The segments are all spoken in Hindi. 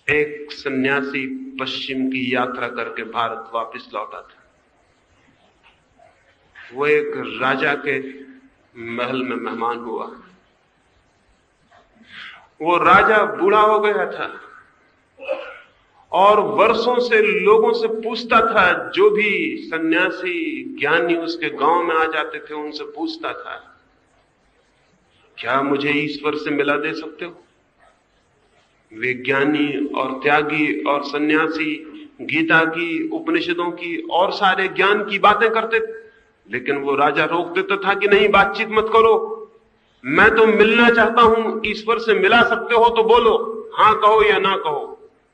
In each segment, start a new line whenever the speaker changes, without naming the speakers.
एक सन्यासी पश्चिम की यात्रा करके भारत वापस लौटा था। वो एक राजा के महल में मेहमान हुआ। वो राजा बूढ़ा हो गया था और वर्षों से लोगों से पूछता था, जो भी सन्यासी ज्ञानी उसके गांव में आ जाते थे उनसे पूछता था, क्या मुझे ईश्वर से मिला दे सकते हो? वे ज्ञानी और त्यागी और सन्यासी गीता की, उपनिषदों की और सारे ज्ञान की बातें करते थे, लेकिन वो राजा रोक देता था कि नहीं, बातचीत मत करो, मैं तो मिलना चाहता हूं, ईश्वर से मिला सकते हो तो बोलो, हां कहो या ना कहो।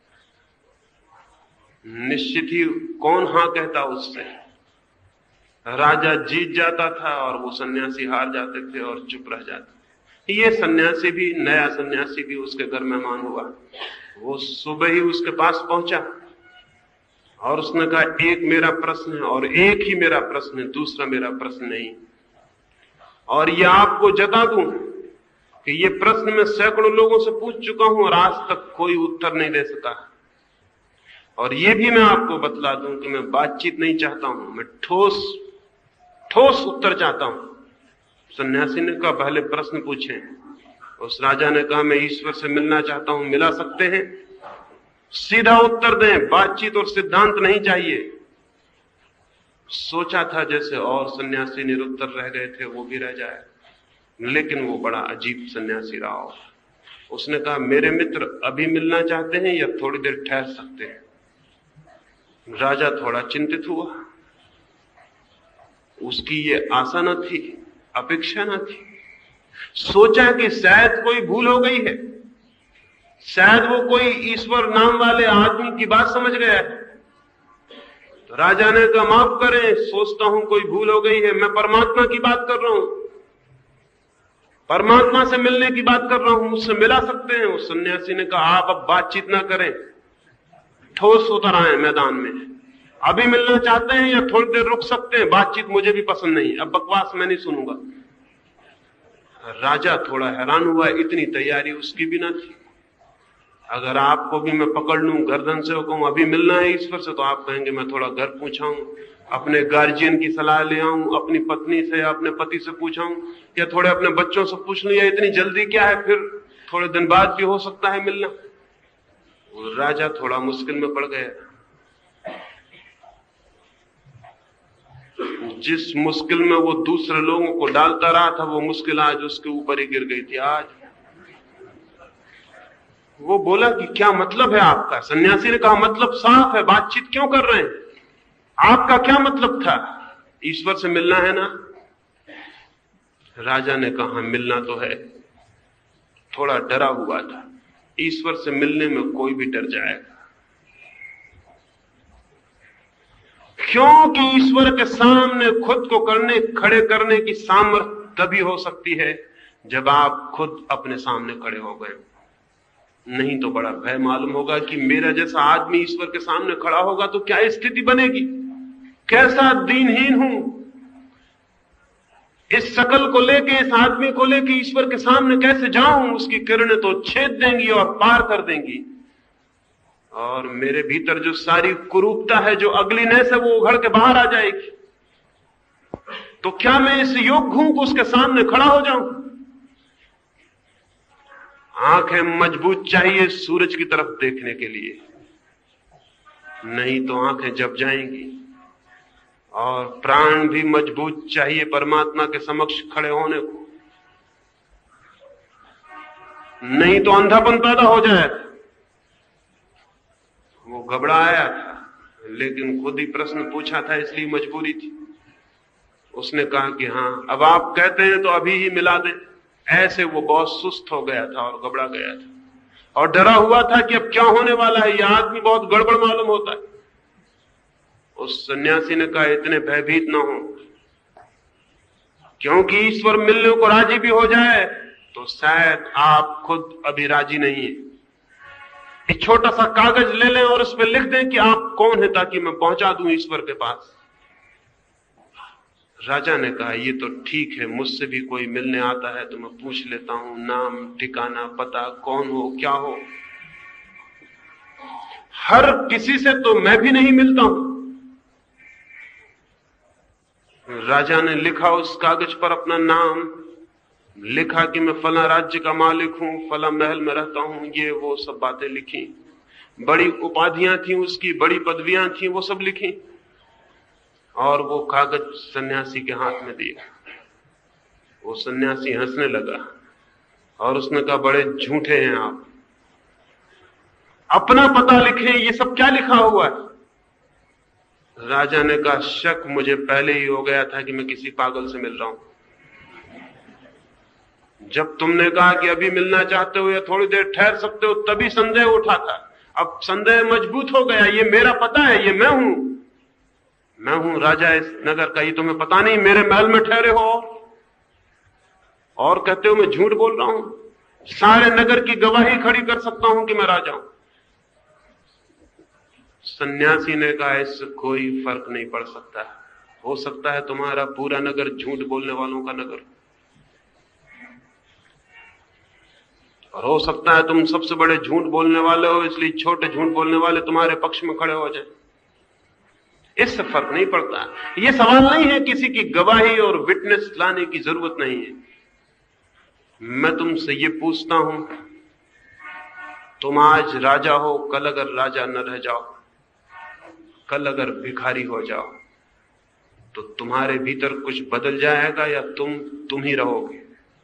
निश्चित ही कौन हां कहता उससे। राजा जीत जाता था और वो सन्यासी हार जाते थे और चुप रह जाते थे। ये सन्यासी भी, नया सन्यासी भी उसके घर मेहमान हुआ। वो सुबह ही उसके पास पहुंचा और उसने कहा, एक मेरा प्रश्न है और एक ही मेरा प्रश्न है, दूसरा मेरा प्रश्न नहीं। और ये आपको जता दूं कि ये प्रश्न मैं सैकड़ों लोगों से पूछ चुका हूं और आज तक कोई उत्तर नहीं दे सका। और ये भी मैं आपको बतला दूं कि मैं बातचीत नहीं चाहता हूं, मैं ठोस उत्तर चाहता हूं। सन्यासी ने कहा, पहले प्रश्न पूछें। उस राजा ने कहा, मैं ईश्वर से मिलना चाहता हूं, मिला सकते हैं? सीधा उत्तर दें, बातचीत और सिद्धांत नहीं चाहिए। सोचा था जैसे और सन्यासी निरुत्तर रह गए थे, वो भी रह जाए, लेकिन वो बड़ा अजीब सन्यासी रहा। उसने कहा, मेरे मित्र अभी मिलना चाहते हैं या थोड़ी देर ठहर सकते हैं? राजा थोड़ा चिंतित हुआ। उसकी ये आशा न थी, अपेक्षा न थी। सोचा कि शायद कोई भूल हो गई है, शायद वो कोई ईश्वर नाम वाले आदमी की बात समझ गया है। तो राजा ने कहा, माफ करें, सोचता हूं कोई भूल हो गई है, मैं परमात्मा की बात कर रहा हूं, परमात्मा से मिलने की बात कर रहा हूं, मुझसे मिला सकते हैं? उस सन्यासी ने कहा, आप अब बातचीत ना करें, ठोस उतर आए मैदान में। अभी मिलना चाहते हैं या थोड़ी देर रुक सकते हैं? बातचीत मुझे भी पसंद नहीं, अब बकवास मैं नहीं सुनूंगा। राजा थोड़ा हैरान हुआ, इतनी तैयारी उसकी भी ना थी। अगर आपको भी मैं पकड़ लूं गर्दन से और कहूं अभी मिलना है ईश्वर से, तो आप कहेंगे मैं थोड़ा घर पूछाऊं, अपने गार्जियन की सलाह ले आऊं, अपनी पत्नी से या अपने पति से पूछाऊं, या थोड़े अपने बच्चों से पूछ लूं, या इतनी जल्दी क्या है, फिर थोड़े दिन बाद भी हो सकता है मिलना। राजा थोड़ा मुश्किल में पड़ गया। जिस मुश्किल में वो दूसरे लोगों को डालता रहा था, वो मुश्किल आज उसके ऊपर ही गिर गई थी। आज वो बोला कि क्या मतलब है आपका? सन्यासी ने कहा, मतलब साफ है, बातचीत क्यों कर रहे हैं? आपका क्या मतलब था? ईश्वर से मिलना है ना? राजा ने कहा, मिलना तो है। थोड़ा डरा हुआ था, ईश्वर से मिलने में कोई भी डर जाएगा, क्योंकि ईश्वर के सामने खुद को खड़े करने की सामर्थ्य तभी हो सकती है जब आप खुद अपने सामने खड़े हो गए। नहीं तो बड़ा भय मालूम होगा कि मेरा जैसा आदमी ईश्वर के सामने खड़ा होगा तो क्या स्थिति बनेगी, कैसा दीनहीन हूं। इस शकल को लेके, इस आदमी को लेके ईश्वर के सामने कैसे जाऊं? उसकी किरणें तो छेद देंगी और पार कर देंगी, और मेरे भीतर जो सारी कुरूपता है, जो अगलीनेस है, वो उघड़ के बाहर आ जाएगी। तो क्या मैं इस योग्य हूं कि उसके सामने खड़ा हो जाऊं? आंखें मजबूत चाहिए सूरज की तरफ देखने के लिए, नहीं तो आंखें जब जाएंगी। और प्राण भी मजबूत चाहिए परमात्मा के समक्ष खड़े होने को, नहीं तो अंधापन पैदा हो जाए। वो घबराया था, लेकिन खुद ही प्रश्न पूछा था, इसलिए मजबूरी थी। उसने कहा कि हां, अब आप कहते हैं तो अभी ही मिला दें। ऐसे वो बहुत सुस्त हो गया था और घबरा गया था और डरा हुआ था कि अब क्या होने वाला है, यह आदमी बहुत गड़बड़ मालूम होता है। उस सन्यासी ने कहा, इतने भयभीत ना हो, क्योंकि ईश्वर मिलने को राजी भी हो जाए तो शायद आप खुद अभी राजी नहीं है। एक छोटा सा कागज ले लें और उस पर लिख दें कि आप कौन है, ताकि मैं पहुंचा दूं ईश्वर के पास। राजा ने कहा, ये तो ठीक है, मुझसे भी कोई मिलने आता है तो मैं पूछ लेता हूं, नाम, ठिकाना, पता, कौन हो, क्या हो। हर किसी से तो मैं भी नहीं मिलता हूं। राजा ने लिखा उस कागज पर अपना नाम, लिखा कि मैं फला राज्य का मालिक हूं, फला महल में रहता हूं, ये वो सब बातें लिखी। बड़ी उपाधियां थी उसकी, बड़ी पदवियां थी, वो सब लिखी। और वो कागज सन्यासी के हाथ में दिया। वो सन्यासी हंसने लगा और उसने कहा, बड़े झूठे हैं आप, अपना पता लिखे, ये सब क्या लिखा हुआ है? राजा ने कहा, शक मुझे पहले ही हो गया था कि मैं किसी पागल से मिल रहा हूं। जब तुमने कहा कि अभी मिलना चाहते हो या थोड़ी देर ठहर सकते हो, तभी संदेह उठा था। अब संदेह मजबूत हो गया। ये मेरा पता है, ये मैं हूं राजा इस नगर का। ये तुम्हें पता नहीं, मेरे महल में ठहरे हो और कहते हो मैं झूठ बोल रहा हूं। सारे नगर की गवाही खड़ी कर सकता हूं कि मैं राजा हूं। सन्यासी ने कहा, इससे कोई फर्क नहीं पड़ सकता। हो सकता है तुम्हारा पूरा नगर झूठ बोलने वालों का नगर, और हो सकता है तुम सबसे बड़े झूठ बोलने वाले हो, इसलिए छोटे झूठ बोलने वाले तुम्हारे पक्ष में खड़े हो जाए। इससे फर्क नहीं पड़ता। यह सवाल नहीं है, किसी की गवाही और विटनेस लाने की जरूरत नहीं है। मैं तुमसे ये पूछता हूं, तुम आज राजा हो, कल अगर राजा न रह जाओ, कल अगर भिखारी हो जाओ, तो तुम्हारे भीतर कुछ बदल जाएगा या तुम ही रहोगे?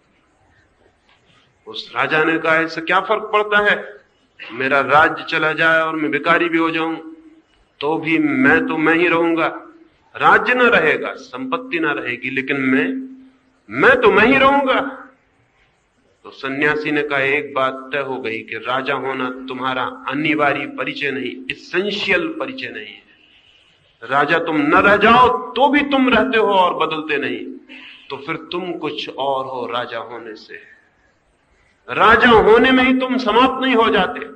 उस राजा ने कहा, इससे क्या फर्क पड़ता है, मेरा राज्य चला जाए और मैं भिखारी भी हो जाऊं तो भी मैं ही रहूंगा। राज्य ना रहेगा, संपत्ति ना रहेगी, लेकिन मैं ही रहूंगा। तो सन्यासी ने कहा, एक बात तय हो गई कि राजा होना तुम्हारा अनिवार्य परिचय नहीं, एसेंशियल परिचय नहीं है। राजा तुम न रह जाओ तो भी तुम रहते हो और बदलते नहीं, तो फिर तुम कुछ और हो राजा होने से। राजा होने में ही तुम समाप्त नहीं हो जाते।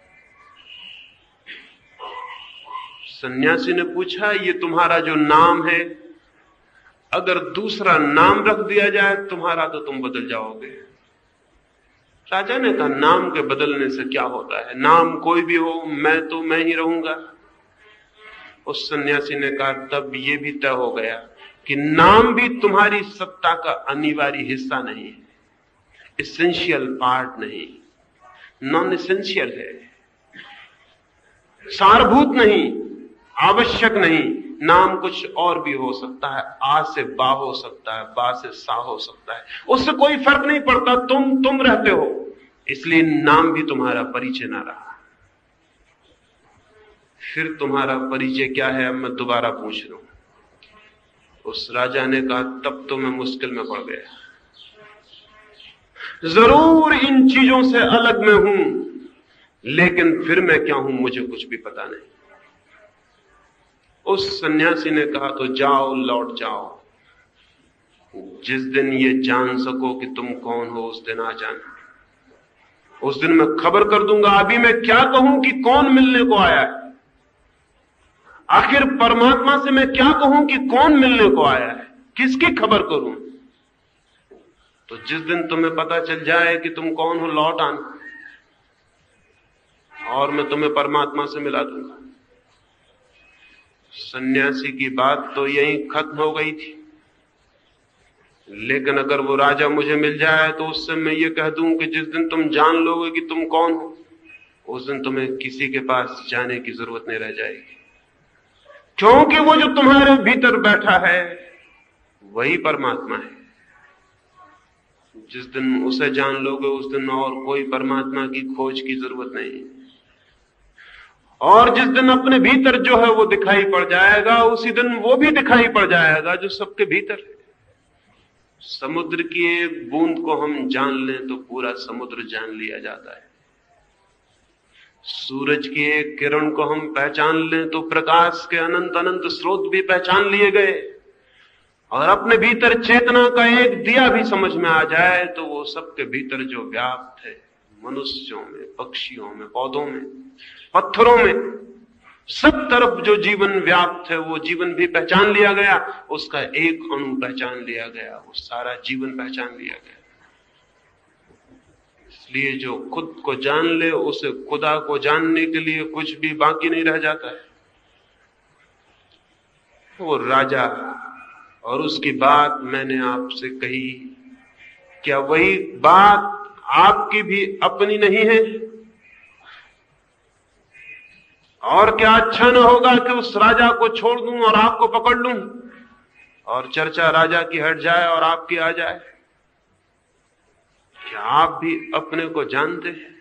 सन्यासी ने पूछा, ये तुम्हारा जो नाम है, अगर दूसरा नाम रख दिया जाए तुम्हारा तो तुम बदल जाओगे। राजा ने कहा, नाम के बदलने से क्या होता है, नाम कोई भी हो, मैं ही रहूंगा। उस सन्यासी ने कहा, तब ये भी तय हो गया कि नाम भी तुम्हारी सत्ता का अनिवार्य हिस्सा नहीं है, एसेंशियल पार्ट नहीं, नॉन एसेंशियल है, सारभूत नहीं, आवश्यक नहीं। नाम कुछ और भी हो सकता है, आ से बा हो सकता है, बा से सा हो सकता है, उससे कोई फर्क नहीं पड़ता। तुम रहते हो, इसलिए नाम भी तुम्हारा परिचय ना रहा। फिर तुम्हारा परिचय क्या है, अब मैं दोबारा पूछ रहा हूं। उस राजा ने कहा, तब तो मैं मुश्किल में पड़ गया। जरूर इन चीजों से अलग मैं हूं, लेकिन फिर मैं क्या हूं मुझे कुछ भी पता नहीं। उस सन्यासी ने कहा, तो जाओ, लौट जाओ। जिस दिन ये जान सको कि तुम कौन हो, उस दिन आ जाना। उस दिन मैं खबर कर दूंगा। अभी मैं क्या कहूं कि कौन मिलने को आया है? आखिर परमात्मा से मैं क्या कहूं कि कौन मिलने को आया है? किसकी खबर करूं? तो जिस दिन तुम्हें पता चल जाए कि तुम कौन हो, लौट आना और मैं तुम्हें परमात्मा से मिला दूंगा। सन्यासी की बात तो यहीं खत्म हो गई थी, लेकिन अगर वो राजा मुझे मिल जाए तो उससे मैं ये कह दूं कि जिस दिन तुम जान लोगे कि तुम कौन हो, उस दिन तुम्हें किसी के पास जाने की जरूरत नहीं रह जाएगी, क्योंकि वो जो तुम्हारे भीतर बैठा है वही परमात्मा है। जिस दिन उसे जान लोगे उस दिन और कोई परमात्मा की खोज की जरूरत नहीं। और जिस दिन अपने भीतर जो है वो दिखाई पड़ जाएगा, उसी दिन वो भी दिखाई पड़ जाएगा जो सबके भीतर है। समुद्र की एक बूंद को हम जान लें तो पूरा समुद्र जान लिया जाता है। सूरज की एक किरण को हम पहचान लें तो प्रकाश के अनंत अनंत स्रोत भी पहचान लिए गए। और अपने भीतर चेतना का एक दिया भी समझ में आ जाए तो वो सबके भीतर जो व्याप्त है, मनुष्यों में, पक्षियों में, पौधों में, पत्थरों में, सब तरफ जो जीवन व्याप्त है वो जीवन भी पहचान लिया गया। उसका एक अणु पहचान लिया गया, वो सारा जीवन पहचान लिया गया। इसलिए जो खुद को जान ले उसे खुदा को जानने के लिए कुछ भी बाकी नहीं रह जाता है। वो राजा और उसकी बात मैंने आपसे कही, क्या वही बात आपकी भी अपनी नहीं है? और क्या अच्छा न होगा कि उस राजा को छोड़ दूं और आपको पकड़ लूं और चर्चा राजा की हट जाए और आपकी आ जाए? क्या आप भी अपने को जानते हैं?